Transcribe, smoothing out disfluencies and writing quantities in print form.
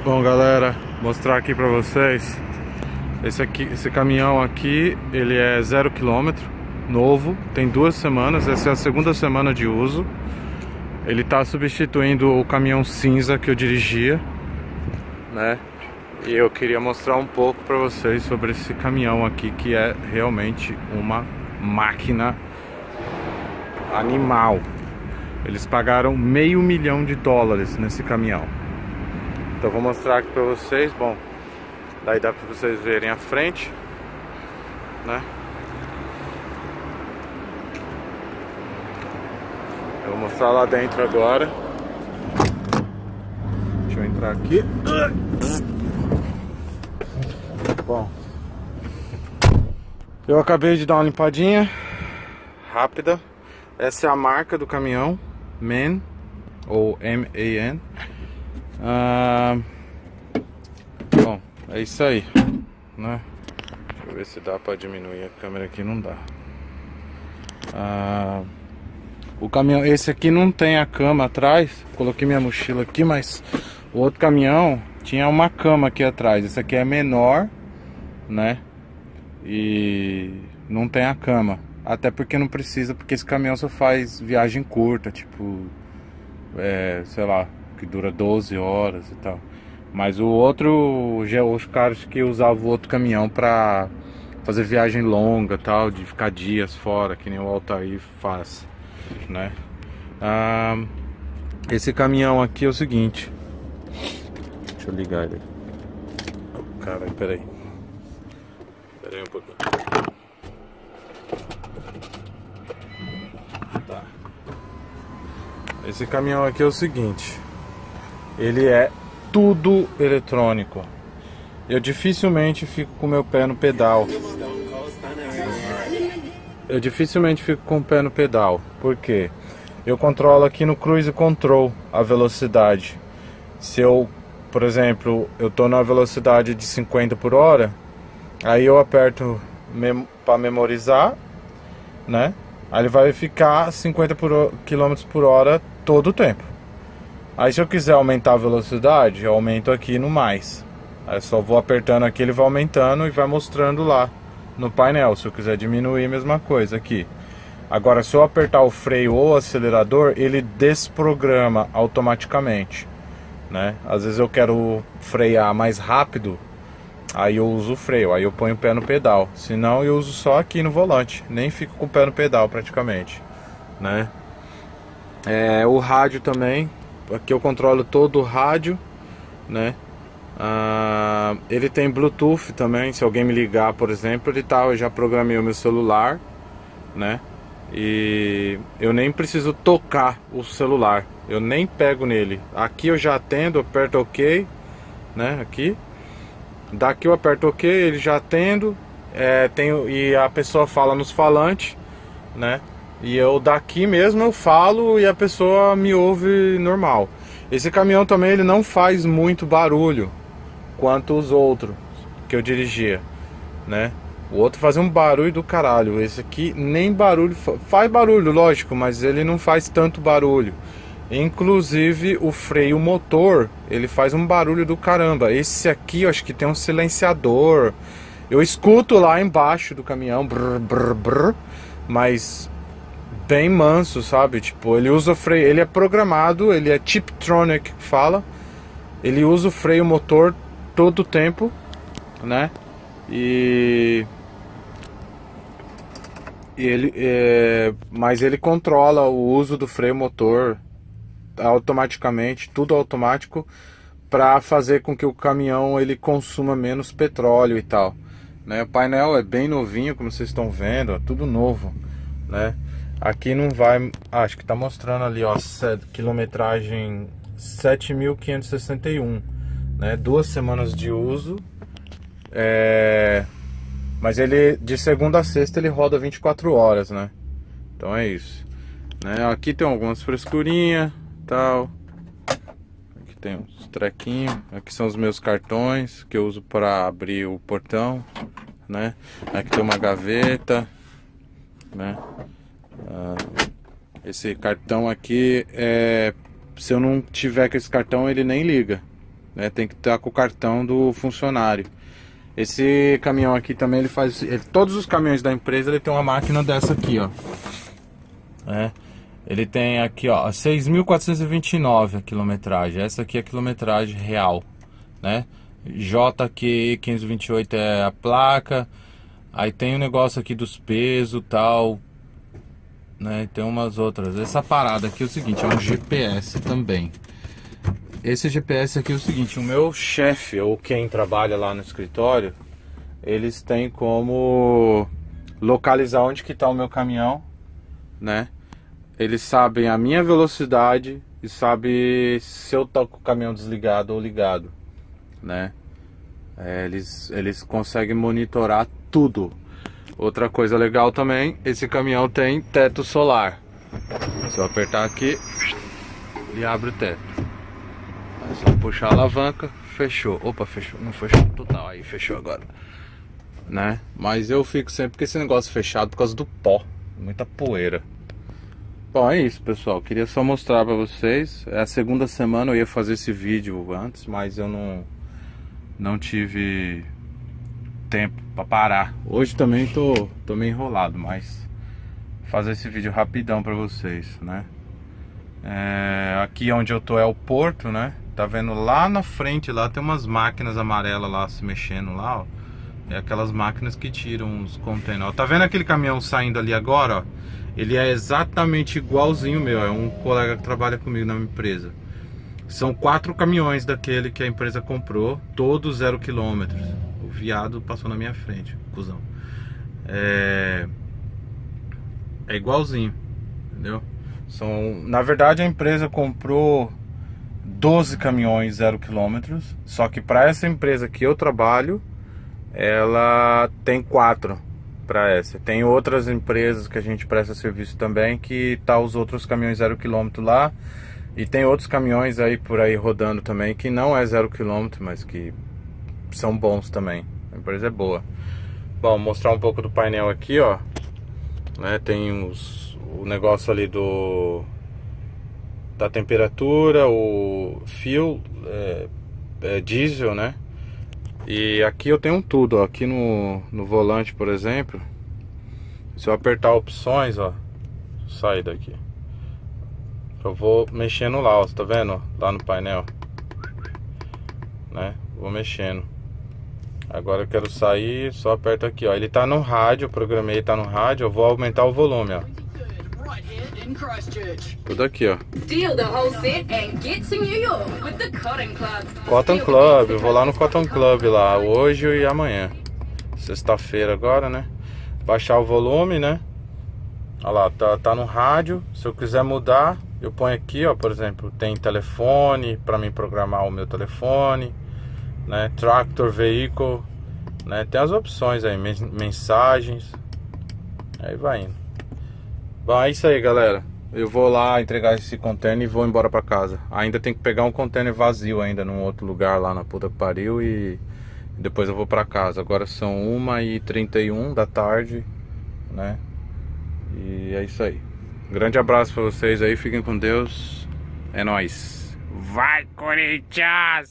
Bom, galera, mostrar aqui pra vocês. Esse caminhão aqui, ele é 0 km, novo, tem 2 semanas, essa é a segunda semana de uso. Ele tá substituindo o caminhão cinza que eu dirigia, né? E eu queria mostrar um pouco pra vocês sobre esse caminhão aqui, que é realmente uma máquina animal. Eles pagaram $500 mil nesse caminhão. Então vou mostrar aqui pra vocês. Bom, daí dá pra vocês verem a frente, né? Eu vou mostrar lá dentro agora. Deixa eu entrar aqui. Bom, eu acabei de dar uma limpadinha rápida. Essa é a marca do caminhão, MAN, ou M-A-N. Bom, é isso aí, né? Deixa eu ver se dá pra diminuir a câmera aqui. Não dá. O caminhão, esse aqui não tem a cama atrás. Coloquei minha mochila aqui, mas o outro caminhão tinha uma cama aqui atrás. Esse aqui é menor, né? E não tem a cama. Até porque não precisa, porque esse caminhão só faz viagem curta, tipo, sei lá, que dura 12 horas e tal. Mas o outro, os caras que usavam o outro caminhão pra fazer viagem longa, tal, de ficar dias fora, que nem o Altair faz, né? Esse caminhão aqui é o seguinte. Deixa eu ligar ele. Caralho, peraí um pouquinho. Tá. Esse caminhão aqui é o seguinte. Ele é tudo eletrônico. Eu dificilmente fico com o meu pé no pedal. Por quê? Eu controlo aqui no Cruise Control a velocidade. Se eu, por exemplo, eu tô na velocidade de 50 por hora, aí eu aperto para memorizar, né? Aí ele vai ficar 50 km por hora todo o tempo. Aí se eu quiser aumentar a velocidade, eu aumento aqui no mais. Aí eu só vou apertando aqui, ele vai aumentando e vai mostrando lá no painel. Se eu quiser diminuir, mesma coisa aqui. Agora, se eu apertar o freio ou o acelerador, ele desprograma automaticamente, né? Às vezes eu quero frear mais rápido, aí eu uso o freio, aí eu ponho o pé no pedal. Senão eu uso só aqui no volante, nem fico com o pé no pedal praticamente, né? O rádio também, aqui eu controlo todo o rádio, né? Ele tem Bluetooth também. Se alguém me ligar, por exemplo, eu já programei o meu celular, né? E eu nem preciso tocar o celular, eu nem pego nele. Aqui eu já atendo, aperto OK, né? Aqui, daqui eu aperto OK, ele já atendo. E a pessoa fala nos falantes, né? E eu daqui mesmo eu falo e a pessoa me ouve normal. Esse caminhão também, ele não faz muito barulho quanto os outros que eu dirigia, né? O outro fazia um barulho do caralho. Esse aqui nem barulho faz barulho, lógico, mas ele não faz tanto barulho. Inclusive o freio motor, ele faz um barulho do caramba. Esse aqui eu acho que tem um silenciador. Eu escuto lá embaixo do caminhão, brr, brr, brr, mas bem manso, sabe? Tipo, ele usa freio, ele é programado, ele é Tiptronic que fala. Ele usa o freio motor todo o tempo, né? Mas ele controla o uso do freio motor automaticamente, tudo automático, para fazer com que o caminhão ele consuma menos petróleo e tal, né? O painel é bem novinho, como vocês estão vendo, é tudo novo, né? Aqui não vai, acho que tá mostrando ali, ó, quilometragem 7.561, né? 2 semanas de uso. Mas ele, de segunda a sexta, ele roda 24 horas, né? Então é isso, né? Aqui tem algumas frescurinhas, tal. Aqui tem uns trequinhos. Aqui são os meus cartões que eu uso para abrir o portão, né? Aqui tem uma gaveta, né? Esse cartão aqui, se eu não tiver com esse cartão, ele nem liga, né? Tem que estar com o cartão do funcionário. Esse caminhão aqui também ele faz... todos os caminhões da empresa ele tem uma máquina dessa aqui, ó. Ele tem aqui, ó, 6.429 a quilometragem. Essa aqui é a quilometragem real, né? JQ 528 é a placa. Aí tem o negócio aqui dos pesos e tal, né? Tem umas outras. Essa parada aqui é o seguinte, é um GPS também. Esse GPS aqui é o seguinte, o meu chefe ou quem trabalha lá no escritório, eles têm como localizar onde que tá o meu caminhão, né? Eles sabem a minha velocidade e sabem se eu tô com o caminhão desligado ou ligado, né? Eles conseguem monitorar tudo. Outra coisa legal também, esse caminhão tem teto solar. Se eu apertar aqui, ele abre o teto. É só puxar a alavanca, fechou. Opa, fechou, não fechou total, aí fechou agora, né? Mas eu fico sempre com esse negócio fechado por causa do pó, muita poeira. Bom, é isso, pessoal, queria só mostrar pra vocês. É a segunda semana, eu ia fazer esse vídeo antes, mas eu não tive tempo pra parar. Hoje também tô meio enrolado, mas fazer esse vídeo rapidão pra vocês, né? Aqui onde eu tô é o porto, né? Tá vendo lá na frente, lá tem umas máquinas amarelas lá se mexendo lá, ó. É aquelas máquinas que tiram os containers. Tá vendo aquele caminhão saindo ali agora, ó? Ele é exatamente igualzinho o meu. É um colega que trabalha comigo na minha empresa. São 4 caminhões daquele que a empresa comprou, todos 0 km. O viado passou na minha frente, cuzão. É igualzinho, entendeu? Na verdade a empresa comprou 12 caminhões 0 km. Só que para essa empresa que eu trabalho, ela tem 4 para essa. Tem outras empresas que a gente presta serviço também, que tá os outros caminhões 0 km lá. E tem outros caminhões aí por aí rodando também, que não é 0 km, mas que são bons também. A empresa é boa. Bom, mostrar um pouco do painel aqui, ó. Né, tem o negócio ali da temperatura, o fuel, diesel, né? E aqui eu tenho tudo, ó. Aqui no volante, por exemplo, se eu apertar opções, ó, sair daqui, eu vou mexendo lá, ó, você tá vendo? Lá no painel, né? Vou mexendo. Agora eu quero sair, só aperto aqui, ó. Ele tá no rádio, eu programei, tá no rádio. Eu vou aumentar o volume, ó. Tudo aqui, ó. Cotton Club, eu vou lá no Cotton Club lá, hoje e amanhã. Sexta-feira agora, né? Baixar o volume, né? Olha lá, tá no rádio. Se eu quiser mudar, eu ponho aqui, ó. Por exemplo, tem telefone, pra mim programar o meu telefone, né? Tractor, vehicle, né? Tem as opções aí, mensagens. Aí vai indo. Bom, é isso aí, galera. Eu vou lá entregar esse container e vou embora pra casa. Ainda tem que pegar um container vazio ainda num outro lugar lá na puta que pariu e depois eu vou pra casa. Agora são 1h31 da tarde, né? E é isso aí. Grande abraço pra vocês aí, fiquem com Deus. É nóis. Vai, Corinthians!